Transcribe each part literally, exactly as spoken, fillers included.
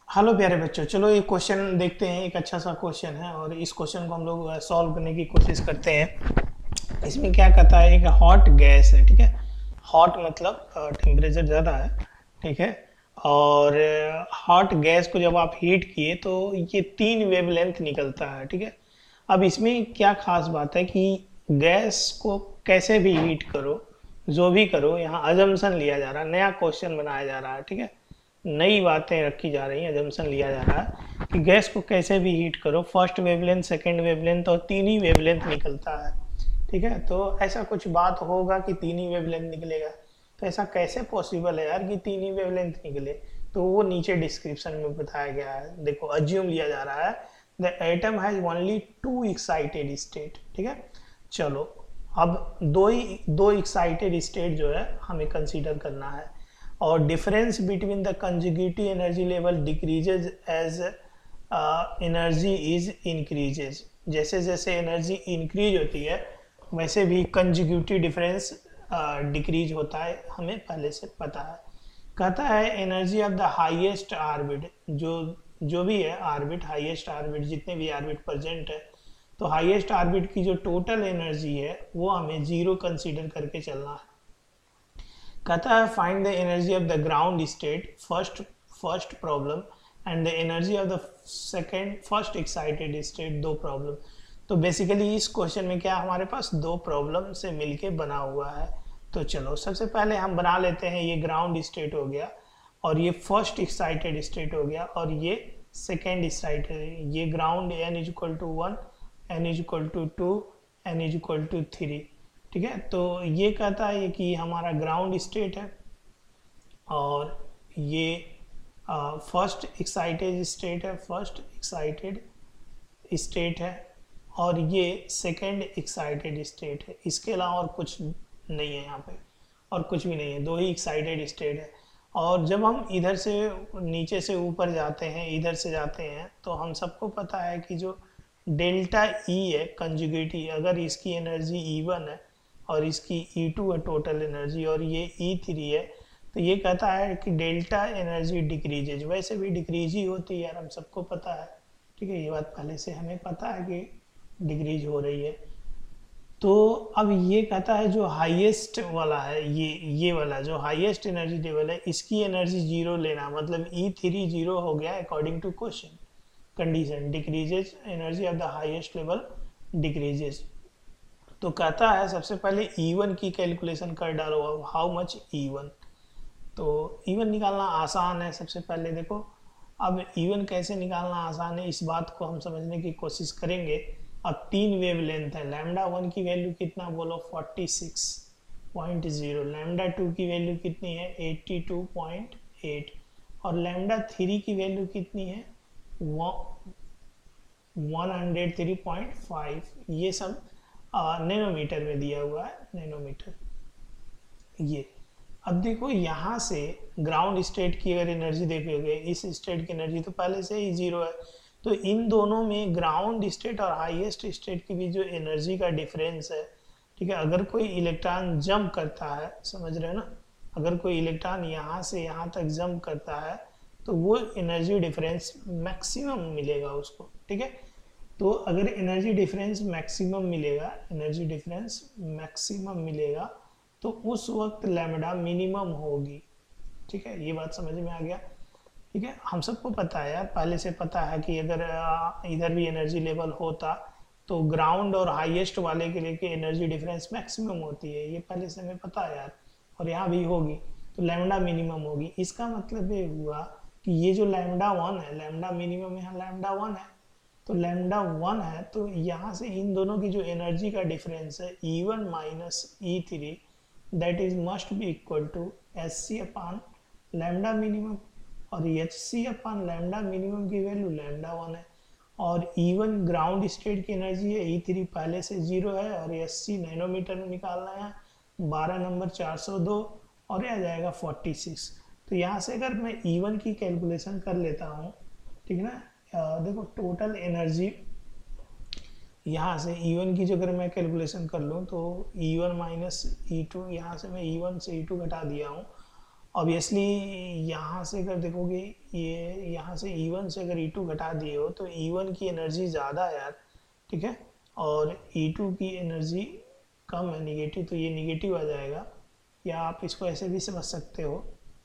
Hello प्यारे बच्चों, चलो ये क्वेश्चन देखते हैं। एक अच्छा सा क्वेश्चन है और इस क्वेश्चन को हम लोग सॉल्व करने की कोशिश करते हैं। इसमें क्या कहता है, एक हॉट गैस है, ठीक है। हॉट मतलब टेम्परेचर ज़्यादा है, ठीक है। और हॉट गैस को जब आप हीट किए तो ये तीन वेवलेंथ निकलता है, ठीक है। अब इसमें क्या खास बात है कि गैस को कैसे भी हीट करो, जो भी करो, यहाँ अजम्पशन लिया जा रहा है, नया क्वेश्चन बनाया जा रहा है, ठीक है। नई बातें रखी जा रही हैं, अजम्पशन लिया जा रहा है कि गैस को कैसे भी हीट करो, फर्स्ट वेवलेंथ, सेकंड वेवलेंथ और तीन ही वेवलेंथ निकलता है, ठीक है। तो ऐसा कुछ बात होगा कि तीन ही वेवलेंथ निकलेगा, तो ऐसा कैसे पॉसिबल है यार कि तीन ही वेवलेंथ निकले। तो वो नीचे डिस्क्रिप्शन में बताया गया है। देखो, अज्यूम लिया जा रहा है the atom has only two excited state, ठीक है। चलो, अब दो ही दो एक्साइटेड स्टेट जो है हमें कंसीडर करना है, और difference between the conjugative energy level decreases as energy is increases. जैसे जैसे एनर्जी इंक्रीज होती है वैसे भी कंजुगेटिव डिफरेंस डिक्रीज होता है, हमें पहले से पता है। कहता है energy of the highest orbit, जो जो भी है आर्बिट, हाईएस्ट आर्बिट, जितने भी आर्बिट प्रेजेंट है, तो हाईएस्ट आर्बिट की जो टोटल एनर्जी है वो हमें जीरो कंसीडर करके चलना है। कहता है find the energy of the ground state, first first problem, and the energy of the second first excited state, दो प्रॉब्लम। तो बेसिकली इस क्वेश्चन में क्या हमारे पास दो प्रॉब्लम से मिलके बना हुआ है। तो चलो सबसे पहले हम बना लेते हैं, ये ग्राउंड स्टेट हो गया और ये फर्स्ट एक्साइटेड स्टेट हो गया और ये सेकेंड एक्साइटेड। ये ground n is equal to one, n is equal to two, n is equal to three, ठीक है। तो ये कहता है कि हमारा ग्राउंड स्टेट है और ये फर्स्ट एक्साइटेड स्टेट है, फर्स्ट एक्साइटेड स्टेट है, और ये सेकेंड एक्साइटेड स्टेट है। इसके अलावा और कुछ नहीं है यहाँ पे, और कुछ भी नहीं है, दो ही एक्साइटेड स्टेट है। और जब हम इधर से नीचे से ऊपर जाते हैं, इधर से जाते हैं, तो हम सबको पता है कि जो डेल्टा ई है कंजुगेटिव, अगर इसकी एनर्जी ई वन है और इसकी ई टू है टोटल एनर्जी, और ये ई थ्री है, तो ये कहता है कि डेल्टा एनर्जी डिक्रीजेज। वैसे भी डिक्रीज ही होती है यार, हम सबको पता है, ठीक है। ये बात पहले से हमें पता है कि डिक्रीज हो रही है। तो अब ये कहता है जो हाईएस्ट वाला है, ये ये वाला जो हाईएस्ट एनर्जी लेवल है, इसकी एनर्जी जीरो लेना, मतलब ई थ्री जीरो हो गया according to question condition, decreases energy of the highest level decreases. तो कहता है सबसे पहले ई वन की कैलकुलेशन कर डालो, हाउ मच ई वन। तो ई वन निकालना आसान है। सबसे पहले देखो, अब ई वन कैसे निकालना आसान है, इस बात को हम समझने की कोशिश करेंगे। अब तीन वेव लेंथ है, लैम्डा वन की वैल्यू कितना बोलो, forty six point zero, lambda two की वैल्यू कितनी है, एट्टी टू पॉइंट एट, और लैम्डा थ्री की वैल्यू कितनी है, one hundred three point five. ये सब नैनोमीटर में दिया हुआ है, नैनोमीटर ये। अब देखो यहाँ से ग्राउंड स्टेट की अगर एनर्जी देखोगे, इस स्टेट की एनर्जी तो पहले से ही जीरो है, तो इन दोनों में ग्राउंड स्टेट और हाईएस्ट स्टेट की भी जो एनर्जी का डिफरेंस है, ठीक है। अगर कोई इलेक्ट्रॉन जंप करता है, समझ रहे हो ना, अगर कोई इलेक्ट्रॉन यहाँ से यहाँ तक जंप करता है तो वो एनर्जी डिफरेंस मैक्सिमम मिलेगा उसको, ठीक है। तो अगर एनर्जी डिफरेंस मैक्सिमम मिलेगा, एनर्जी डिफरेंस मैक्सिमम मिलेगा, तो उस वक्त लैम्डा मिनिमम होगी, ठीक है। ये बात समझ में आ गया, ठीक है। हम सबको पता है यार, पहले से पता है कि अगर इधर भी एनर्जी लेवल होता तो ग्राउंड और हाईएस्ट वाले के लिए एनर्जी डिफरेंस मैक्सिमम होती है, ये पहले से हमें पता है यार, और यहाँ भी होगी, तो लैम्डा मिनिमम होगी। इसका मतलब ये हुआ कि ये जो लैम्डा वन है, लैम्डा मिनिमम यहाँ लैम्डा वन है, तो लैम्डा वन है, तो यहाँ से इन दोनों की जो एनर्जी का डिफरेंस है E one minus E three, that is must be equal to h c upon lambda minimum, और h c upon lambda minimum की वैल्यू लैम्डा वन है, और ई वन ग्राउंड स्टेट की एनर्जी है, E three पहले से zero है, और एच सी नैनोमीटर में निकालना है, बारह नंबर चार सौ दो, और यह आ जाएगा फोर्टी सिक्स। तो यहाँ से अगर मैं ई वन की कैलकुलेशन कर लेता हूँ, ठीक है ना, देखो टोटल एनर्जी यहाँ से ई वन की जो अगर मैं कैलकुलेशन कर लूँ तो E one minus E two, यहाँ से मैं ई वन से ई टू घटा दिया हूँ, ऑब्वियसली यहाँ से अगर देखोगे, ये यहाँ से ई वन से अगर ई टू घटा दिए हो तो ई वन की एनर्जी ज़्यादा है यार, ठीक है, और ई टू की एनर्जी कम है, निगेटिव, तो ये निगेटिव आ जाएगा। या आप इसको ऐसे भी समझ सकते हो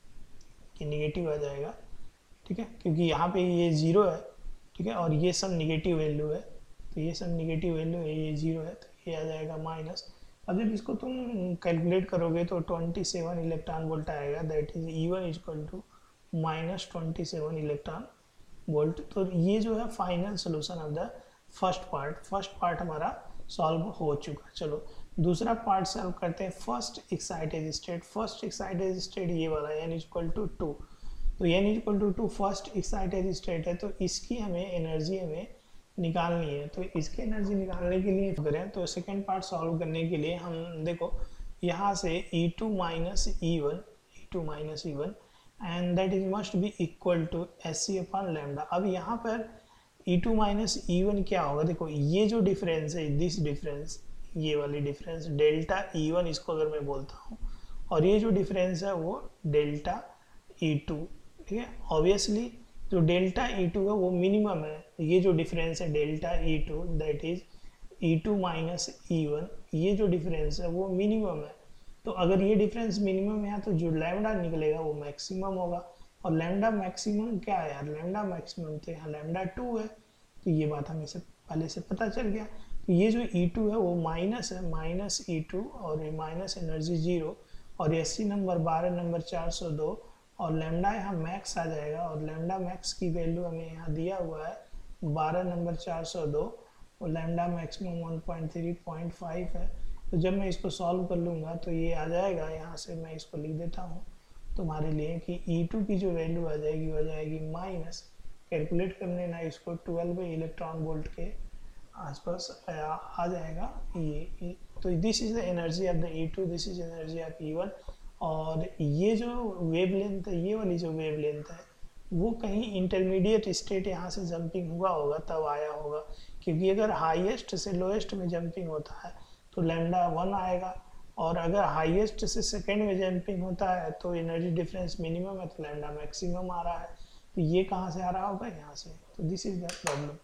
कि निगेटिव आ जाएगा, ठीक है, क्योंकि यहाँ पे ये ज़ीरो है, ठीक है, और ये सब निगेटिव वैल्यू है, तो ये सब निगेटिव वैल्यू है, ये ज़ीरो है, तो ये आ जाएगा माइनस। अब जब इसको तुम कैलकुलेट करोगे तो ट्वेंटी सेवन इलेक्ट्रॉन वोल्ट आएगा, that is E one equal to minus twenty seven electron volt. तो ये जो है final solution of the first part. First part हमारा सॉल्व हो चुका। चलो दूसरा पार्ट सॉल्व करते हैं। First excited state, first excited state ये वाला एन इक्वल टू टू, तो n equal to two first excited state है, तो इसकी हमें एनर्जी हमें निकालनी है। तो इसकी एनर्जी निकालने के लिए करें तो सेकेंड पार्ट सॉल्व करने के लिए हम देखो यहाँ से E two minus E one, E two minus E one and that is must be equal to s c upon lambda. अब यहाँ पर E two minus E one क्या होगा, देखो ये जो डिफरेंस है, दिस डिफरेंस, ये वाली डिफरेंस डेल्टा ई वन इसको अगर मैं बोलता हूँ, और ये जो डिफरेंस है वो डेल्टा ई टू, ठीक है। ऑब्वियसली जो डेल्टा ई टू है वो मिनिमम है, ये जो डिफरेंस है delta E two that is E two minus E one, ये जो डिफरेंस है वो मिनिमम है। तो अगर ये डिफरेंस मिनिमम है तो जो लैम्डा निकलेगा वो मैक्सिमम होगा, और लैम्डा मैक्सिमम क्या है यार, लैम्डा मैक्सिमम तो यहाँ लैम्डा टू है, तो ये बात हमें से पहले से पता चल गया। तो ये जो ई टू है वो माइनस है, माइनस ई टू, और माइनस एनर्जी जीरो, और एस सी नंबर बारह नंबर चार सौ दो, और लैम्डा यहाँ मैक्स आ जाएगा, और लैम्डा मैक्स की वैल्यू हमें यहाँ दिया हुआ है बारह नंबर चार सौ दो, और lambda maximum one point three point five है। तो जब मैं इसको सॉल्व कर लूँगा तो ये आ जाएगा, यहाँ से मैं इसको लिख देता हूँ तुम्हारे लिए कि ई टू की जो वैल्यू आ जाएगी वो आ जाएगी माइनस, कैलकुलेट करने ना इसको ट्वेल्व इलेक्ट्रॉन वोल्ट के आसपास आ जाएगा ये। तो this is the energy of the E two, this is energy of E one. और ये जो वेवलेंथ है, ये वाली जो वेवलेंथ है वो कहीं इंटरमीडिएट स्टेट यहाँ से जंपिंग हुआ होगा तब आया होगा, क्योंकि अगर हाईएस्ट से लोएस्ट में जंपिंग होता है तो लैम्डा वन आएगा, और अगर हाईएस्ट से सेकेंड में जंपिंग होता है तो एनर्जी डिफरेंस मिनिमम है तो लैम्डा मैक्सिमम आ रहा है। तो ये कहाँ से आ रहा होगा, यहाँ से। तो दिस इज द प्रॉब्लम।